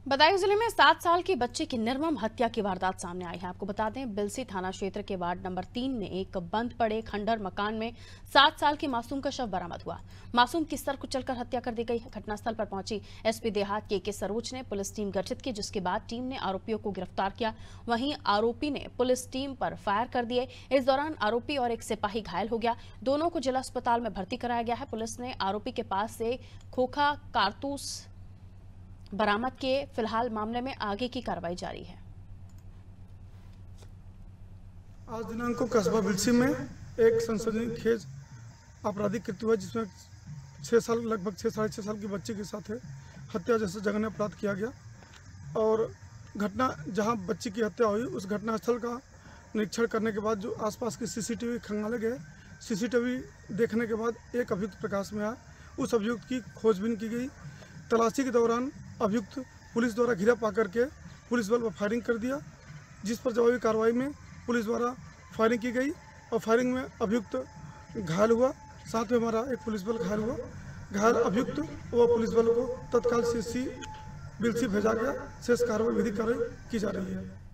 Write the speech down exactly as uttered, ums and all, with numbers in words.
बदायूं जिले में सात साल की बच्चे की निर्मम हत्या की वारदात सामने आई है। आपको बता दें, बिलसी थाना क्षेत्र के वार्ड नंबर तीन में एक बंद पड़े खंडर मकान में सात साल की मासूम का शव बरामद हुआ। मासूम की सर कुचलकर हत्या कर दी गई है। घटनास्थल पर पहुंची एसपी देहात के के सरोज ने पुलिस टीम गठित की, जिसके बाद टीम ने आरोपियों को गिरफ्तार किया। वहीं आरोपी ने पुलिस टीम पर फायर कर दिए। इस दौरान आरोपी और एक सिपाही घायल हो गया। दोनों को जिला अस्पताल में भर्ती कराया गया है। पुलिस ने आरोपी के पास से खोखा कारतूस बरामद किए। फिलहाल मामले में आगे की कार्रवाई जारी है। आज दिनांक को कस्बा बिलसी में एक संसदीय खेज आपराधिक कृत्य हुआ, जिसमें छः साल लगभग छः साढ़े छः साल की बच्चे के साथ है हत्या जैसे जघन्य अपराध किया गया। और घटना जहां बच्ची की हत्या हुई उस घटनास्थल का निरीक्षण करने के बाद जो आसपास के सीसीटीवी खंगाले गए, सीसीटीवी देखने के बाद एक अभियुक्त प्रकाश में आया। उस अभियुक्त की खोजबीन की गई। तलाशी के दौरान अभियुक्त पुलिस द्वारा घिरा पा करके पुलिस बल पर फायरिंग कर दिया, जिस पर जवाबी कार्रवाई में पुलिस द्वारा फायरिंग की गई और फायरिंग में अभियुक्त घायल हुआ। साथ में हमारा एक पुलिस बल घायल हुआ। घायल अभियुक्त व पुलिस बल को तत्काल सीसी बिलसी भेजा गया। शेष कार्रवाई विधिक कार्रवाई की जा रही है।